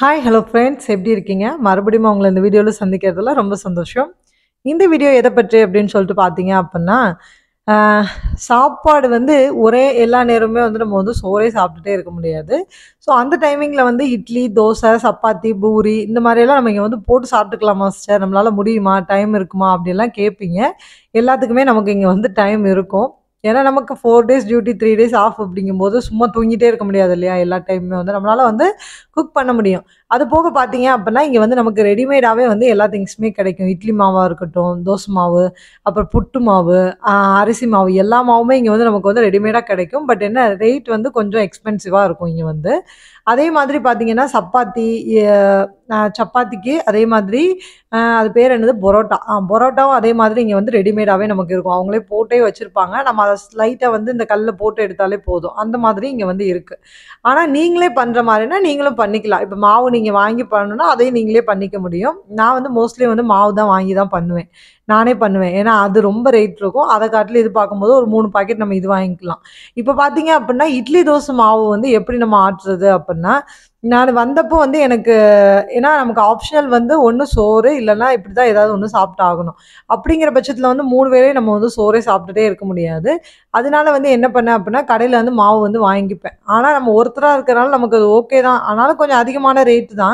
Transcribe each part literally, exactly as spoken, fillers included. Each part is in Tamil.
ஹாய் ஹலோ ஃப்ரெண்ட்ஸ், எப்படி இருக்கீங்க? மறுபடியும் உங்களை இந்த வீடியோவில் சந்திக்கிறதுல ரொம்ப சந்தோஷம். இந்த வீடியோ எதை பற்றி அப்படின்னு சொல்லிட்டு பார்த்தீங்க அப்படின்னா, ஆஹ், சாப்பாடு வந்து ஒரே எல்லா நேரமுமே வந்து நம்ம வந்து சோறே சாப்பிட்டுட்டே இருக்க முடியாது. ஸோ அந்த டைமிங்கில் வந்து இட்லி, தோசை, சப்பாத்தி, பூரி இந்த மாதிரியெல்லாம் நம்ம இங்கே வந்து போட்டு சாப்பிட்டுக்கலாமா சிஸ்டர்? நம்மளால் முடியுமா? டைம் இருக்குமா? அப்படிலாம் கேட்பீங்க. எல்லாத்துக்குமே நமக்கு இங்கே வந்து டைம் இருக்கும். ஏன்னா நமக்கு four days duty, three days off அப்படிங்கும்போது சும்மா தூங்கிட்டே இருக்க முடியாது இல்லையா? எல்லா டைமுமே வந்து நம்மளால வந்து குக் பண்ண முடியும். அது போக பார்த்தீங்க அப்படின்னா, இங்க வந்து நமக்கு ரெடிமேடாவே வந்து எல்லா திங்ஸுமே கிடைக்கும். இட்லி மாவா இருக்கட்டும், தோசை மாவு, அப்புறம் புட்டு மாவு, அ அரிசி மாவு எல்லா மாவுமே இங்க வந்து நமக்கு வந்து ரெடிமேடா கிடைக்கும். பட் என்ன ரேட் வந்து கொஞ்சம் எக்ஸ்பென்சிவா இருக்கும் இங்க வந்து. அதே மாதிரி பார்த்தீங்கன்னா, சப்பாத்தி எ அ சப்பாத்திக்கு அதே மாதிரி அ அது பேர் என்னது? பரோட்டா. ஆ பரோட்டாவும் அதே மாதிரி இங்க வந்து ரெடிமேடாவே நமக்கு இருக்கும். அவங்களே போட்டே வச்சிருப்பாங்க. நம்ம அத லைட்டா வந்து இந்த கல்லுல போட்டு எடுத்தாலே போதும். அந்த மாதிரி இங்க வந்து இருக்கு. ஆனா, நீங்களே பண்ற மாரின்னா, நீங்களும் பண்ணிக்கலாம். இப்ப மாவு நீங்க வாங்கி பண்ணணும்னா, அதையும் நீங்களே பண்ணிக்க முடியும். நான் வந்து மோஸ்ட்லி வந்து மாவு தான் வாங்கி தான் பண்ணுவேன். நானே பண்ணுவேன். ஏன்னா, அது ரொம்ப ரேட் இருக்கும். அத காட்டிலும் இது பார்க்கும்போது ஒரு மூணு பாக்கெட் நம்ம இது வாங்கிக்கலாம். இப்ப பார்த்தீங்க அப்டின்னா, இட்லி, தோசை மாவு வந்து எப்படி நம்ம ஆட்டுறது அப்டின்னா, நானு வந்தப்போ வந்து எனக்கு ஏன்னா நமக்கு ஆப்ஷனல் வந்து ஒண்ணு சோறு, இல்லன்னா இப்படிதான் ஏதாவது ஒண்ணு சாப்பிட்டு ஆகணும். அப்படிங்கிற பட்சத்தில வந்து மூணு வேளையும் நம்ம வந்து சோறே சாப்பிட்டுட்டே இருக்க முடியாது. அதனால வந்து என்ன பண்ணேன் அப்டின்னா, கடையில வந்து மாவு வந்து வாங்கிப்பேன். ஆனா நம்ம ஒருத்தரா இருக்கறனால நமக்கு அது ஓகே தான். ஆனாலும் கொஞ்சம் அதிகமான ரேட் தான்.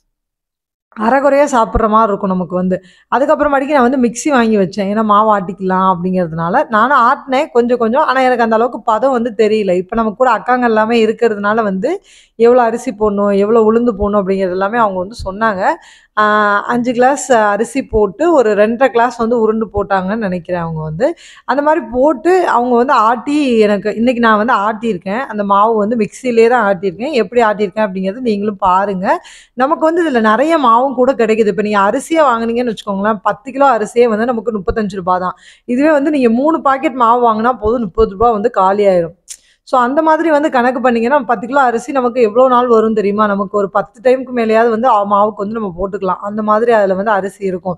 அரைகுறையா சாப்பிடுற மாரி இருக்கும் நமக்கு வந்து. அதுக்கப்புறமாட்டிக்கு நான் வந்து மிக்ஸி வாங்கி வச்சேன். ஏன்னா மாவு ஆட்டிக்கலாம் அப்படிங்கிறதுனால. நானும் ஆட்டுனேன் கொஞ்சம் கொஞ்சம். ஆனா எனக்கு அந்த அளவுக்கு பதம் வந்து தெரியல. இப்ப நம்ம கூட அக்காங்க எல்லாமே இருக்கிறதுனால வந்து, எவ்வளோ அரிசி போடணும், எவ்வளோ உளுந்து போடணும் அப்படிங்கிறது எல்லாமே அவங்க வந்து சொன்னாங்க. ஆ அஞ்சு கிளாஸ் அரிசி போட்டு ஒரு ரெண்டு அரை கிளாஸ் வந்து உருண்டு போட்டாங்கன்னு நெனைக்கிறேன் அவங்க வந்து. அந்த மாரி போட்டு அவங்க வந்து ஆட்டி எனக்கு இன்னைக்கு நான் வந்து ஆட்டியிருக்கேன். அந்த மாவு வந்து மிக்ஸியிலேயே தான் ஆட்டியிருக்கேன். எப்படி ஆட்டியிருக்கேன் அப்படிங்கிறது நீங்களும் பாருங்க. நமக்கு வந்து இதில நெறைய மாவும் கூட கிடைக்குது. இப்ப நீங்க அரிசியா வாங்குனீங்கன்னு வச்சுக்கோங்களேன், பத்து கிலோ அரிசியே வந்து நமக்கு ரூ. முப்பத்தி அஞ்சு தான். இதுவே வந்து நீங்க மூணு பாக்கெட் மாவு வாங்குனா போதும் ரூ. முப்பது வந்து காலியாயிரும். ஸோ அந்த மாதிரி வந்து கணக்கு பண்ணீங்கன்னா, பத்து கிலோ அரிசி நமக்கு எவ்வளோ நாள் வரும் தெரியுமா? நமக்கு ஒரு பத்து டைமுக்கு மேலயாவது வந்து அ மாவுக்கு வந்து நம்ம போட்டுக்கலாம். அந்த மாதிரி அதில வந்து அரிசி இருக்கும்.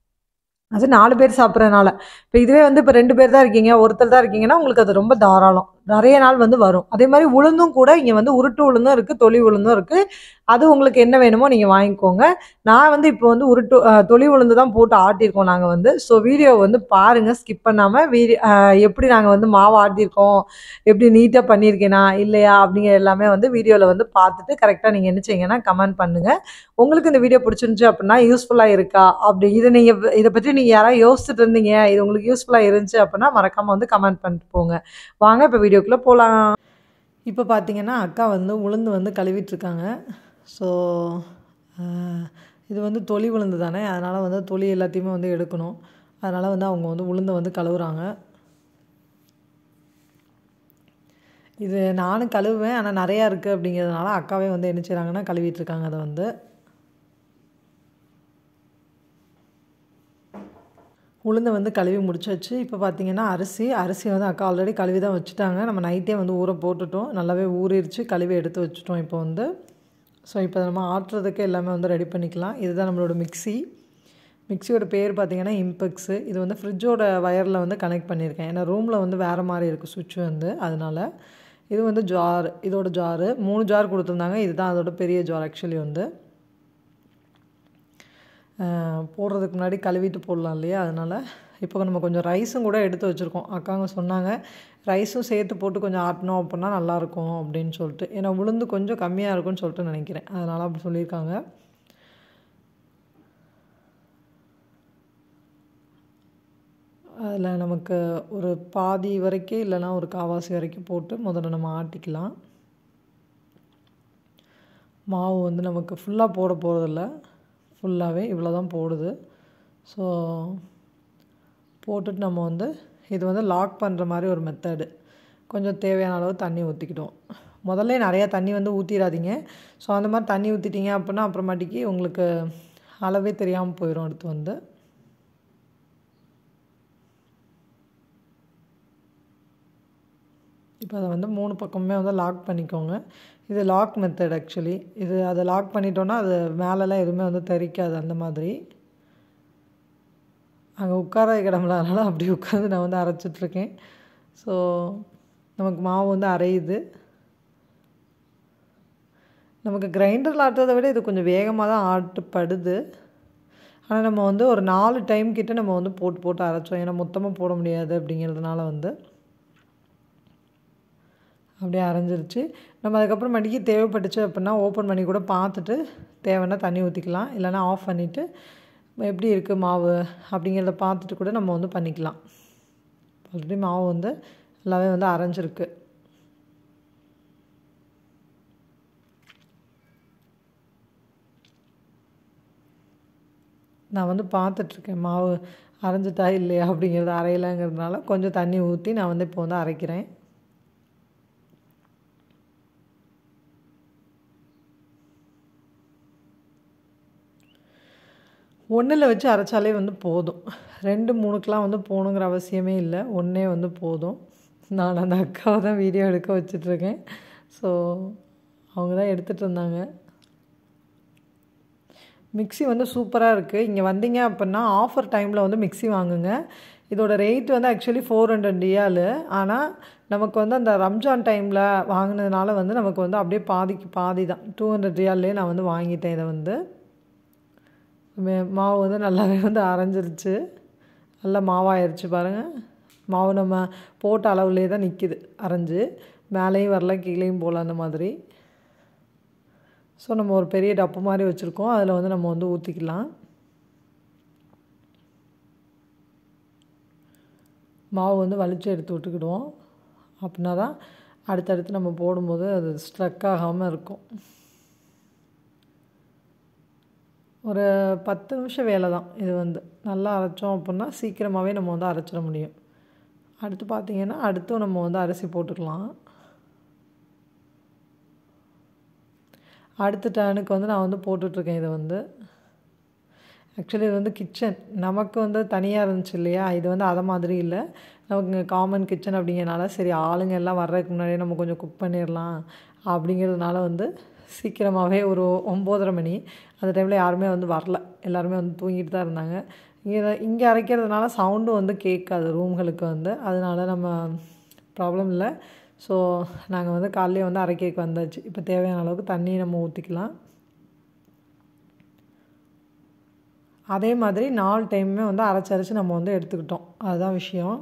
அது நாலு பேர் சாப்பிடுறனால. இப்ப இதுவே வந்து இப்ப ரெண்டு பேர் தான் இருக்கீங்க, ஒருத்தர் தான் இருக்கீங்கன்னா, உங்களுக்கு அது ரொம்ப தாராளம். நெறைய நாள் வந்து வரும். அதேமாரி உளுந்தும் கூட இங்க வந்து உருட்டு உளுந்தும் இருக்கு, தொளி உளுந்தும் இருக்கு. அது உங்களுக்கு என்ன வேணுமோ நீங்க வாங்கிக்கோங்க. நான் வந்து இப்போ வந்து உருட்டு அ தொளி உளுந்து தான் போட்டு ஆட்டியிருக்கோம் நாங்க வந்து. ஸோ வீடியோ வந்து பாருங்க ஸ்கிப் பண்ணாம. வீடி அ எப்படி நாங்க வந்து மாவு ஆட்டியிருக்கோம், எப்படி நீட்டா பண்ணியிருக்கேனா, இல்லையா அப்படிங்கிற எல்லாமே வந்து வீடியோல வந்து பார்த்துட்டு கரெக்ட்டா நீங்க என்ன செய்யுங்கன்னா கமெண்ட் பண்ணுங்க. உங்களுக்கு இந்த வீடியோ பிடிச்சிருந்துச்சு அப்படின்னா, யூஸ்ஃபுல்லா இருக்கா? அப்படி இத நீங்க இத பத்தி நீங்க யாராவது யோசிச்சுட்டு இருந்தீங்க, இது உங்களுக்கு யூஸ்ஃபுல்லா இருந்துச்சு அப்படின்னா, மறக்காம வந்து கமெண்ட் பண்ணிட்டு போங்க. வாங்க இப்ப வீடியோக்குள்ள போலாம். இப்ப பார்த்தீங்கன்னா, அக்கா வந்து உளுந்து வந்து கழுவிட்டுருக்காங்க. ஸோ, அ இது வந்து தொளி உளுந்து தானே, அதனால வந்து தொளி எல்லாத்தையுமே வந்து எடுக்கணும். அதனால வந்து அவங்க வந்து உளுந்த வந்து கழுவுறாங்க. இது நானும் கழுவுவேன். ஆனா நெறையா இருக்கு அப்படிங்கிறதுனால, அக்காவே வந்து என்ன செய்றாங்கன்னா, கழுவிட்டுருக்காங்க அத வந்து. உளுந்த வந்து கழுவி முடிச்சாச்சு. இப்போ பார்த்தீங்கன்னா, அரிசி அரிசி வந்து அக்கா ஆல்ரெடி கழுவி தான் வச்சுட்டாங்க. நம்ம நைட்டே வந்து ஊற போட்டுட்டோம். நல்லாவே ஊறிருச்சு. கழுவி எடுத்து வச்சுட்டோம் இப்போ வந்து. ஸோ, இப்போ நம்ம ஆட்டுறதுக்கு எல்லாமே வந்து ரெடி பண்ணிக்கலாம். இதுதான் நம்மளோட மிக்ஸி. மிக்ஸியோட பேர் பார்த்தீங்கன்னா, இம்பெக்ஸு. இது வந்து ஃப்ரிட்ஜோட வயரில் வந்து கனெக்ட் பண்ணியிருக்கேன். ஏன்னா ரூமில் வந்து வேறு மாரி இருக்குது சுவிட்ச் வந்து. அதனால. இது வந்து ஜார். இதோட ஜாரு. மூணு ஜார் குடுத்துருந்தாங்க. இதுதான் அதோட பெரிய ஜார் ஆக்சுவலி வந்து. போடுறதுக்கு முன்னாடி கழுவிட்டு போடலாம் இல்லையா? அதனால் இப்போ நம்ம கொஞ்சம் ரைஸும் கூட எடுத்து வச்சுருக்கோம். அக்காங்க சொன்னாங்க, ரைஸும் சேர்த்து போட்டு கொஞ்சம் ஆட்டினோம் அப்புடின்னா நல்லாயிருக்கும் அப்படின்னு சொல்லிட்டு. ஏன்னா உளுந்து கொஞ்சம் கம்மியாக இருக்கும்னு சொல்லிட்டு நினைக்கிறேன். அதனால் அப்படி சொல்லியிருக்காங்க. அதில் நமக்கு ஒரு பாதி வரைக்கும் இல்லைனா ஒரு கால்வாசி வரைக்கும் போட்டு முதல்ல நம்ம ஆட்டிக்கலாம். மாவு வந்து நமக்கு ஃபுல்லாக போட போகிறதில்ல. ஃபுல்லாகவே இவ்வளோ தான் போடுது. ஸோ போட்டுட்டு நம்ம வந்து இது வந்து லாக் பண்ணுற மாதிரி ஒரு மெத்தடு. கொஞ்சம் தேவையான அளவு தண்ணி ஊற்றிக்கிட்டோம். முதல்ல நிறையா தண்ணி வந்து ஊற்றிடாதீங்க. ஸோ அந்த மாதிரி தண்ணி ஊற்றிட்டீங்க அப்படின்னா அப்புறமாட்டிக்கு உங்களுக்கு அளவே தெரியாமல் போயிடும் அடுத்து வந்து. இப்போ அதை வந்து மூணு பக்கமுமே வந்து லாக் பண்ணிக்கோங்க. இது லாக் மெத்தட் ஆக்சுவலி. இது அதை லாக் பண்ணிட்டோன்னா அது மேலெலாம் எதுவுமே வந்து தெறிக்காது அந்த மாதிரி. அங்கே உட்கார கிடம்புறதுனால அப்படி உட்காந்து நான் வந்து அரைச்சிட்ருக்கேன். ஸோ நமக்கு மாவு வந்து அரையுது. நமக்கு கிரைண்டரில் ஆட்டுறதை விட இது கொஞ்சம் வேகமாக தான் ஆட்டுப்படுது. ஆனால் நம்ம வந்து ஒரு நாலு டைம் கிட்ட நம்ம வந்து போட்டு போட்டு அரைச்சோம். ஏன்னா மொத்தமாக போட முடியாது அப்படிங்கிறதுனால வந்து அப்படியே அரைஞ்சிருச்சு. நம்ம அதுக்கப்புறமேட்டுக்கு தேவைப்பட்டுச்சு அப்படின்னா ஓப்பன் பண்ணி கூட பார்த்துட்டு தேவைன்னா தண்ணி ஊற்றிக்கலாம். இல்லைனா ஆஃப் பண்ணிவிட்டு எப்படி இருக்குது மாவு அப்படிங்கிறத பார்த்துட்டு கூட நம்ம வந்து பண்ணிக்கலாம். ஆல்ரெடி மாவு வந்து நல்லாவே வந்து அரைஞ்சிருக்கு. நான் வந்து பார்த்துட்ருக்கேன் மாவு அரைஞ்சிட்டா இல்லையா அப்படிங்கிறது. அரையலைங்கிறதுனால கொஞ்சம் தண்ணி ஊற்றி நான் வந்து இப்போ வந்து அரைக்கிறேன். ஒன்றில் வச்சு அரைச்சாலே வந்து போதும். ரெண்டு மூணுக்கெலாம் வந்து போகணுங்கிற அவசியமே இல்லை. ஒன்றே வந்து போதும். நான் அந்த அக்காவை தான் வீடியோ எடுக்க வச்சிட்ருக்கேன். ஸோ அவங்க தான் எடுத்துகிட்டு இருந்தாங்க. மிக்ஸி வந்து சூப்பராக இருக்குது. இங்கே வந்தீங்க அப்படின்னா ஆஃபர் டைமில் வந்து மிக்ஸி வாங்குங்க. இதோட ரேட் வந்து ஆக்சுவலி ஃபோர் ஹண்ட்ரட் ரியாலு. ஆனால் நமக்கு வந்து அந்த ரம்ஜான் டைமில் வாங்கினதுனால வந்து நமக்கு வந்து அப்படியே பாதிக்கு பாதி தான். டூ ஹண்ட்ரட் ரியால்லே நான் வந்து வாங்கிட்டேன். இதை வந்து மாவு வந்து நல்லாவே வந்து அரைஞ்சிருச்சு. நல்லா மாவாயிருச்சு பாருங்கள். மாவு நம்ம போட்ட அளவுலேயே தான் நிற்கிது அரைஞ்சி. மேலேயும் வரல கீழேயும் போகல அந்த மாதிரி. ஸோ நம்ம ஒரு பெரிய டப்பு மாதிரி வச்சுருக்கோம். அதில் வந்து நம்ம வந்து ஊற்றிக்கலாம். மாவு வந்து வலிச்சு எடுத்து விட்டுக்கிடுவோம். அப்படின்னா தான் அடுத்தடுத்து நம்ம போடும்போது அது ஸ்ட்ரக் ஆகாமல் இருக்கும். ஒரு பத்து நிமிஷம் வேலை தான் இது வந்து. நல்லா அரைச்சோம் அப்படின்னா சீக்கிரமாகவே நம்ம வந்து அரைச்சிட முடியும். அடுத்து பார்த்திங்கன்னா அடுத்தும் நம்ம வந்து அரிசி போட்டுக்கலாம். அடுத்த டர்னுக்கு வந்து நான் வந்து போட்டுட்ருக்கேன். இதை வந்து ஆக்சுவலி இது வந்து கிச்சன் நமக்கு வந்து தனியாக இருந்துச்சு இல்லையா. இது வந்து அதை மாதிரி இல்லை. நமக்கு இங்கே காமன் கிச்சன் அப்படிங்கிறனால சரி ஆளுங்க எல்லாம் வர்றதுக்கு முன்னாடியே நம்ம கொஞ்சம் குக் பண்ணிடலாம் அப்படிங்கிறதுனால வந்து சீக்கிரமாகவே ஒரு ஒம்போதரை மணி அந்த டைமில் யாருமே வந்து வரல. எல்லாருமே வந்து தூங்கிட்டு தான் இருந்தாங்க. இங்கே இங்கே அரைக்கிறதுனால சவுண்டும் வந்து கேட்காது ரூம்களுக்கு வந்து. அதனால நம்ம ப்ராப்ளம் இல்லை. ஸோ நாங்கள் வந்து காலையிலே வந்து அரைக்கைக்கு வந்தாச்சு. இப்போ தேவையான அளவுக்கு தண்ணி நம்ம ஊற்றிக்கலாம். அதே மாதிரி நாலு டைமுமே வந்து அரைச்சி அரைச்சி நம்ம வந்து எடுத்துக்கிட்டோம். அதுதான் விஷயம்.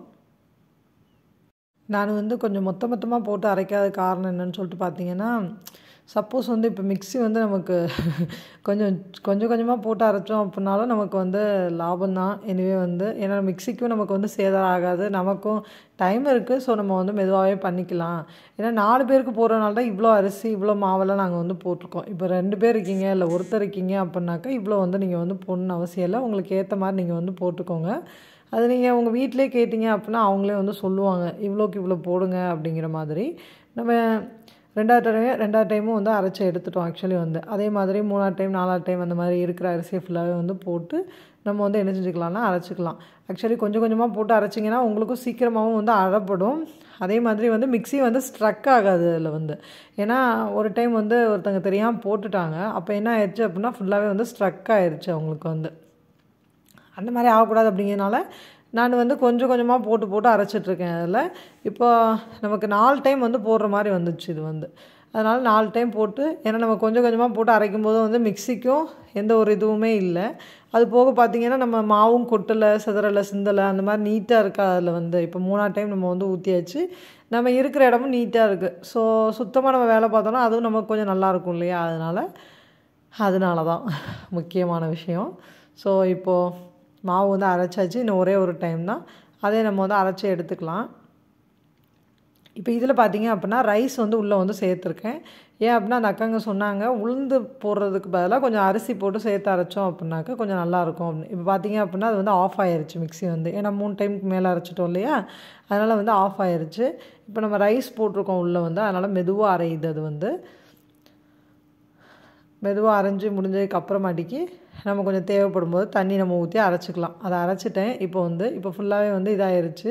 நான் வந்து கொஞ்சம் மொத்த மொத்தமாக போட்டு அரைக்காத காரணம் என்னன்னு சொல்லிட்டு பார்த்தீங்கன்னா, சப்போஸ் வந்து இப்போ மிக்ஸி வந்து நமக்கு கொஞ்சம் கொஞ்சம் கொஞ்சமாக போட்டு அரைச்சோம் அப்படின்னாலும் நமக்கு வந்து லாபம் தான். எனிவே வந்து ஏன்னா மிக்ஸிக்கும் நமக்கு வந்து சேதாரம் ஆகாது. நமக்கும் டைம் இருக்குது. ஸோ நம்ம வந்து மெதுவாகவே பண்ணிக்கலாம். ஏன்னா நாலு பேருக்கு போடுறதுனால தான் இவ்வளோ அரிசி இவ்வளோ மாவெல்லாம் நாங்கள் வந்து போட்டிருக்கோம். இப்போ ரெண்டு பேர் இருக்கீங்க இல்லை ஒருத்தர் இருக்கீங்க அப்படின்னாக்கா இவ்வளோ வந்து நீங்கள் வந்து போடணும்னு அவசியம் இல்லை. உங்களுக்கு ஏற்ற மாதிரி நீங்கள் வந்து போட்டுக்கோங்க. அது நீங்கள் உங்கள் வீட்டிலே கேட்டிங்க அப்படின்னா அவங்களே வந்து சொல்லுவாங்க இவ்வளோக்கு இவ்வளோ போடுங்க அப்படிங்கிற மாதிரி. நம்ம ரெண்டாவது டைம் ரெண்டாவது டைமும் வந்து அரைச்சி எடுத்துட்டோம் ஆக்சுவலி வந்து. அதே மாதிரி மூணாவது டைம் நாலாவது டைம் அந்த மாதிரி இருக்கிற அரிசியை ஃபுல்லாகவே வந்து போட்டு நம்ம வந்து என்ன செஞ்சுக்கலாம்னா அரைச்சிக்கலாம். ஆக்சுவலி கொஞ்சம் கொஞ்சமாக போட்டு அரைச்சிங்கன்னா உங்களுக்கும் சீக்கிரமாகவும் வந்து அரைப்படும். அதே மாதிரி வந்து மிக்ஸி வந்து ஸ்ட்ரக் ஆகாது அதில் வந்து. ஏன்னா ஒரு டைம் வந்து ஒருத்தங்க தெரியாமல் போட்டுட்டாங்க. அப்போ என்ன ஆயிடுச்சு அப்படின்னா ஃபுல்லாகவே வந்து ஸ்ட்ரக் ஆயிடுச்சு அவங்களுக்கு வந்து. அந்த மாதிரி ஆகக்கூடாது அப்படிங்கிறனால நான் வந்து கொஞ்சம் கொஞ்சமாக போட்டு போட்டு அரைச்சிட்ருக்கேன் அதில். இப்போ நமக்கு நாலு டைம் வந்து போடுற மாதிரி வந்துச்சு இது வந்து. அதனால் நாலு டைம் போட்டு ஏன்னா நம்ம கொஞ்சம் கொஞ்சமாக போட்டு அரைக்கும் போது வந்து மிக்ஸிக்கும் எந்த ஒரு இதுவுமே இல்லை. அது போக பார்த்திங்கன்னா நம்ம மாவும் கொட்டலை சிதறலை சிந்தலை அந்த மாதிரி நீட்டாக இருக்கா அதில் வந்து. இப்போ மூணாவது டைம் நம்ம வந்து ஊற்றியாச்சு. நம்ம இருக்கிற இடமும் நீட்டாக இருக்குது. ஸோ சுத்தமாக நம்ம வேலை பார்த்தோன்னா அதுவும் நமக்கு கொஞ்சம் நல்லாயிருக்கும் இல்லையா. அதனால் அதனால தான் முக்கியமான விஷயம். ஸோ இப்போது மாவு வந்து அரைச்சாச்சு. இன்னும் ஒரே ஒரு டைம் தான். அதே நம்ம வந்து அரைச்சி எடுத்துக்கலாம். இப்போ இதில் பார்த்திங்க அப்படின்னா ரைஸ் வந்து உள்ளே வந்து சேர்த்துருக்கேன். ஏன் அப்படின்னா அந்த அக்காங்க சொன்னாங்க உளுந்து போடுறதுக்கு பதிலாக கொஞ்சம் அரிசி போட்டு சேர்த்து அரைச்சோம் அப்படின்னாக்கா கொஞ்சம் நல்லாயிருக்கும் அப்படின்னு. இப்போ பார்த்திங்க அப்படின்னா அது வந்து ஆஃப் ஆயிடுச்சு மிக்ஸி வந்து. ஏன்னா மூணு டைமுக்கு மேலே அரைச்சிட்டோம் இல்லையா. அதனால் வந்து ஆஃப் ஆயிடுச்சு. இப்போ நம்ம ரைஸ் போட்டிருக்கோம் உள்ளே வந்து. அதனால் மெதுவாக அரையுது. அது வந்து மெதுவாக அரைஞ்சி முடிஞ்சதுக்கு அப்புறமாட்டிக்கு நம்ம கொஞ்சம் தேவைப்படும் போது தண்ணி நம்ம ஊற்றி அரைச்சிக்கலாம். அதை அரைச்சிட்டேன். இப்போ வந்து இப்போ ஃபுல்லாகவே வந்து இதாகிருச்சு.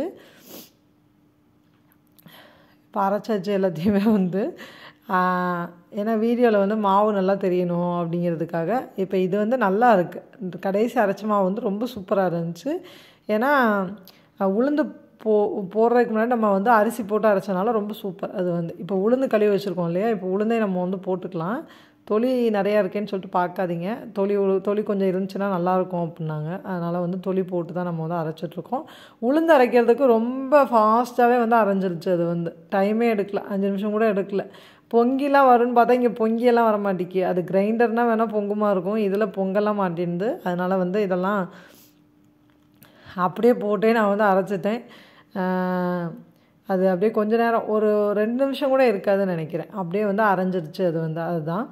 இப்போ அரைச்சாச்சு எல்லாத்தையுமே வந்து. ஏன்னா வீடியோவில் வந்து மாவு நல்லா தெரியணும் அப்படிங்கிறதுக்காக. இப்போ இது வந்து நல்லா இருக்குது. கடைசி அரைச்ச மாவு வந்து ரொம்ப சூப்பராக இருந்துச்சு. ஏன்னா உளுந்து போ போடுறதுக்கு முன்னாடி நம்ம வந்து அரிசி போட்டு அரைச்சனால ரொம்ப சூப்பர் அது வந்து. இப்போ உளுந்து கழுவி வச்சுருக்கோம் இல்லையா. இப்போ உளுந்தே நம்ம வந்து போட்டுக்கலாம். தொளி நிறையா இருக்கேன்னு சொல்லிட்டு பார்க்காதீங்க. தொளி தொளி கொஞ்சம் இருந்துச்சுன்னா நல்லாயிருக்கும் அப்படின்னாங்க. அதனால் வந்து தொளி போட்டு தான் நம்ம வந்து அரைச்சிட்ருக்கோம். உளுந்து அரைக்கிறதுக்கு ரொம்ப ஃபாஸ்ட்டாகவே வந்து அரைஞ்சிருச்சு. அது வந்து டைமே எடுக்கல, அஞ்சு நிமிஷம் கூட எடுக்கல. பொங்கிலாம் வரும்னு பார்த்தா இங்கே பொங்கியெல்லாம் வர மாட்டேங்கி. அது கிரைண்டர்னால் வேணால் பொங்குமா இருக்கும், இதில் பொங்கலாம் மாட்டேங்குது. அதனால் வந்து இதெல்லாம் அப்படியே போட்டே நான் வந்து அரைச்சிட்டேன். அது அப்படியே கொஞ்ச நேரம் ஒரு ரெண்டு நிமிஷம் கூட இருக்காதுன்னு நினைக்கிறேன். அப்படியே வந்து அரைஞ்சிருச்சு அது வந்து. அதுதான்.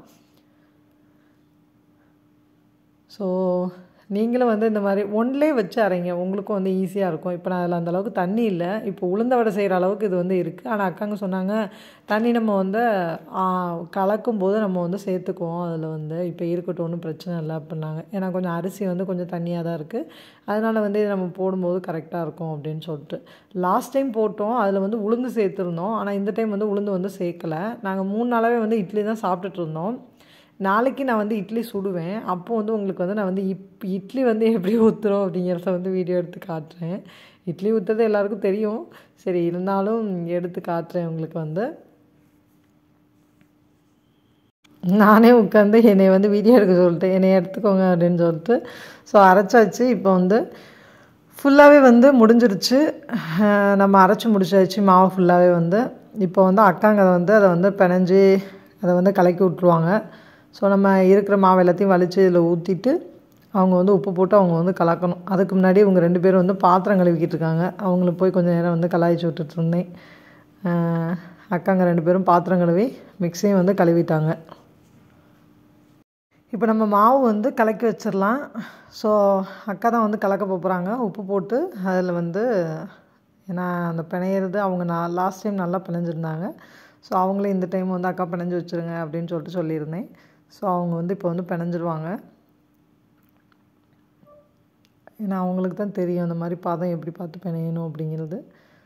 ஸோ நீங்களும் வந்து இந்த மாதிரி ஒன்லே வச்சு அரைங்க, உங்களுக்கும் வந்து ஈஸியாக இருக்கும். இப்போ நான் அதில் அந்தளவுக்கு தண்ணி இல்லை. இப்போ உளுந்த வடை செய்கிற அளவுக்கு இது வந்து இருக்குது. ஆனால் அக்காங்க சொன்னாங்க தண்ணி நம்ம வந்து கலக்கும்போது நம்ம வந்து சேர்த்துக்குவோம் அதில் வந்து, இப்போ இருக்கட்டும் ஒன்றும் பிரச்சனை இல்லை அப்படின்னாங்க. ஏன்னா கொஞ்சம் அரிசி வந்து கொஞ்சம் தண்ணியாக தான் இருக்குது, அதனால் வந்து நம்ம போடும்போது கரெக்டாக இருக்கும் அப்படின்னு சொல்லிட்டு. லாஸ்ட் டைம் போட்டோம், அதில் வந்து உளுந்து சேர்த்துருந்தோம். ஆனால் இந்த டைம் வந்து உளுந்து வந்து சேர்க்கலை. நாங்கள் மூணு நாளாகவே வந்து இட்லி தான் சாப்பிட்டுட்டு இருந்தோம். நாளைக்கு நான் வந்து இட்லி சுடுவேன். அப்போ வந்து உங்களுக்கு வந்து நான் வந்து இப் இட்லி வந்து எப்படி ஊற்றுறோம் அப்படிங்கிறத வந்து வீடியோ எடுத்து காட்டுறேன். இட்லி ஊற்றுறது எல்லாருக்கும் தெரியும், சரி இருந்தாலும் எடுத்து காட்டுறேன் உங்களுக்கு வந்து. நானே உட்காந்து என்னை வந்து வீடியோ எடுக்க சொல்லிட்டேன், என்னை எடுத்துக்கோங்க அப்படின்னு சொல்லிட்டு. ஸோ அரைச்சாச்சு. இப்போ வந்து ஃபுல்லாகவே வந்து முடிஞ்சிருச்சு. நம்ம அரைச்சி முடிச்சாச்சு மாவு ஃபுல்லாகவே வந்து. இப்போ வந்து அக்காங்க அதை வந்து அதை வந்து பிணைஞ்சி அதை வந்து கலக்கி விட்ருவாங்க. ஸோ நம்ம இருக்கிற மாவு எல்லாத்தையும் வலித்து இதில் ஊற்றிட்டு அவங்க வந்து உப்பு போட்டு அவங்க வந்து கலக்கணும். அதுக்கு முன்னாடி இவங்க ரெண்டு பேரும் வந்து பாத்திரம் கழுவிக்கிட்டு இருக்காங்க. அவங்கள போய் கொஞ்சம் நேரம் வந்து கலாய்ச்சி விட்டுட்டு இருந்தேன். அக்காங்க ரெண்டு பேரும் பாத்திரம் கழுவி மிக்ஸியும் வந்து கழுவிட்டாங்க. இப்போ நம்ம மாவு வந்து கலக்கி வச்சிடலாம். ஸோ அக்கா தான் வந்து கலக்க போகிறாங்க உப்பு போட்டு. அதில் வந்து ஏன்னா அந்த பிணையிறது அவங்க நான் லாஸ்ட் டைம் நல்லா பிணைஞ்சிருந்தாங்க. ஸோ அவங்களே இந்த டைம் வந்து அக்கா பிணைஞ்சி வச்சுருங்க அப்படின்னு சொல்லிட்டு சொல்லியிருந்தேன். ஸோ அவங்க வந்து இப்போ வந்து பிணைஞ்சிருவாங்க. ஏன்னா அவங்களுக்கு தான் தெரியும் அந்த மாதிரி பாதம் எப்படி பார்த்து பிணையணும் அப்படிங்கிறது.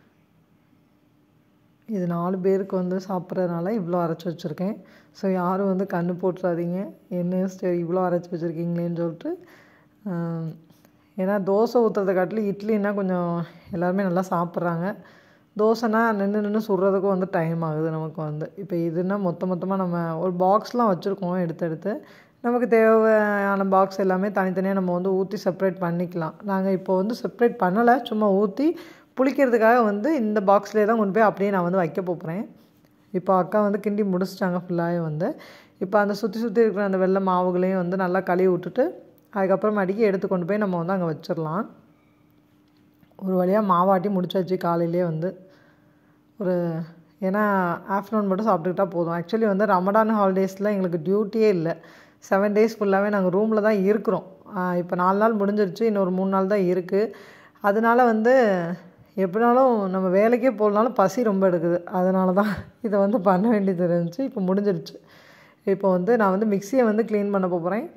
இது நாலு பேருக்கு வந்து சாப்பிட்றதுனால இவ்வளோ அரைச்சி வச்சுருக்கேன். ஸோ யாரும் வந்து கண்ணு போட்டுறாதீங்க, என்ன சரி இவ்வளோ அரைச்சி வச்சுருக்கீங்களேன்னு சொல்லிட்டு. ஏன்னா தோசை ஊற்றுறதை காட்டிலும் இட்லின்னா கொஞ்சம் எல்லாருமே நல்லா சாப்பிட்றாங்க. தோசைனா நின்று நின்று சுடுறதுக்கும் வந்து டைம் ஆகுது நமக்கு வந்து. இப்போ இதுனா மொத்த மொத்தமாக நம்ம ஒரு பாக்ஸ்லாம் வச்சுருக்கோம் எடுத்து எடுத்து. நமக்கு தேவையான பாக்ஸ் எல்லாமே தனித்தனியாக நம்ம வந்து ஊற்றி செப்ரேட் பண்ணிக்கலாம். நாங்கள் இப்போ வந்து செப்ரேட் பண்ணலை, சும்மா ஊற்றி புளிக்கிறதுக்காக வந்து இந்த பாக்ஸ்லேயே தான் கொண்டு போய் அப்படியே நான் வந்து வைக்க போகிறேன். இப்போ அக்கா வந்து கிண்டி முடிச்சிட்டாங்க ஃபுல்லாகவே வந்து. இப்போ அந்த சுற்றி சுற்றி இருக்கிற அந்த வெள்ளை மாவுகளையும் வந்து நல்லா கழுவி விட்டுட்டு அதுக்கப்புறம் அடிக்கி எடுத்து கொண்டு போய் நம்ம வந்து அங்கே வச்சிடலாம். ஒரு வழியாக மாவாட்டி முடிச்சாச்சு காலையிலே வந்து. ஒரு ஏன்னா ஆஃப்டர்நூன் மட்டும் சாப்பிட்டுக்கிட்டா போதும். ஆக்சுவலி வந்து ரமடான் ஹாலிடேஸில் எங்களுக்கு டியூட்டியே இல்லை. செவன் டேஸ் ஃபுல்லாகவே நாங்கள் ரூமில் தான் இருக்கிறோம். இப்போ நாலு நாள் முடிஞ்சிருச்சு, இன்னொரு மூணு நாள் தான் இருக்குது. அதனால வந்து எப்படினாலும் நம்ம வேலைக்கே போகலனாலும் பசி ரொம்ப எடுக்குது. அதனால தான் இதை வந்து பண்ண வேண்டியது இருந்துச்சு. இப்போ முடிஞ்சிருச்சு. இப்போ வந்து நான் வந்து மிக்சியை வந்து க்ளீன் பண்ண போகிறேன்.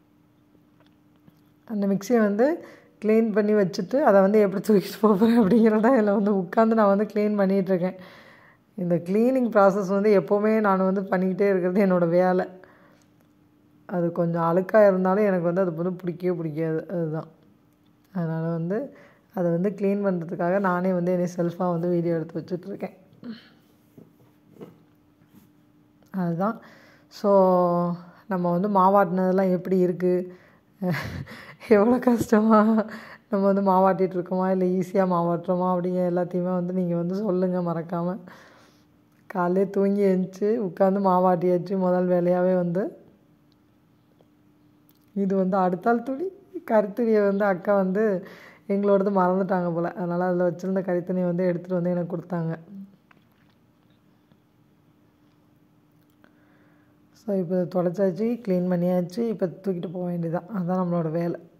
அந்த மிக்சியை வந்து க்ளீன் பண்ணி வச்சுட்டு அதை வந்து எப்படி தூக்கிட்டு போகிறேன் அப்படிங்கிறத இதில் வந்து உட்காந்து நான் வந்து க்ளீன் பண்ணிகிட்ருக்கேன். இந்த க்ளீனிங் ப்ராசஸ் வந்து எப்போவுமே நான் வந்து பண்ணிக்கிட்டே இருக்கிறது என்னோடய வேலை. அது கொஞ்சம் அழுக்காக இருந்தாலும் எனக்கு வந்து அது வந்து பிடிக்கவே பிடிக்காது. அதுதான். அதனால் வந்து அதை வந்து க்ளீன் பண்ணுறதுக்காக நானே வந்து என்னை செல்ஃபாக வந்து வீடியோ எடுத்து வச்சுட்ருக்கேன். அதுதான். ஸோ நம்ம வந்து மாவாட்டினதெல்லாம் எப்படி இருக்குது, எவ்வளோ கஷ்டமாக நம்ம வந்து மாவாட்டிகிட்ருக்கோமா இல்லை ஈஸியாக மாவாட்டுறோமா அப்படிங்கிற எல்லாத்தையுமே வந்து நீங்கள் வந்து சொல்லுங்கள் மறக்காமல். காலையிலே தூங்கி எழுந்துச்சி உட்காந்து மாவாட்டியாச்சு முதல் வேலையாகவே வந்து. இது வந்து அடுத்தாள் துணி கறித்துணியை வந்து அக்கா வந்து எங்களோடது மறந்துட்டாங்க போல். அதனால் அதில் வச்சுருந்த கறித்துணியை வந்து எடுத்துகிட்டு வந்து எனக்கு கொடுத்தாங்க. ஸோ இப்போ தொடச்சாச்சு, க்ளீன் பண்ணியாச்சு. இப்போ தூக்கிட்டு போக வேண்டியதான். அதுதான் நம்மளோட வேலை.